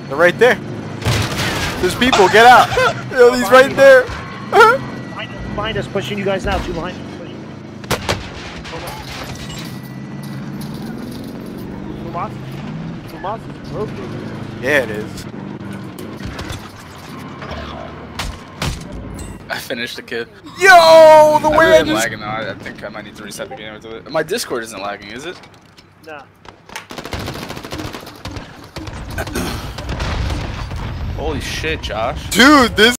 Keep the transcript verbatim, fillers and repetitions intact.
They're right there. There's people. Get out. Yo, he's right there. Behind us, behind us, pushing you guys now. Two behind us. Pushing. Tomas? Tomas is broken. Yeah, it is. I finished the kid. Yo, the I way really I am just... lagging now. I think I might need to reset the game or do it. My Discord isn't lagging, is it? Nah. Holy shit, Josh. Dude, this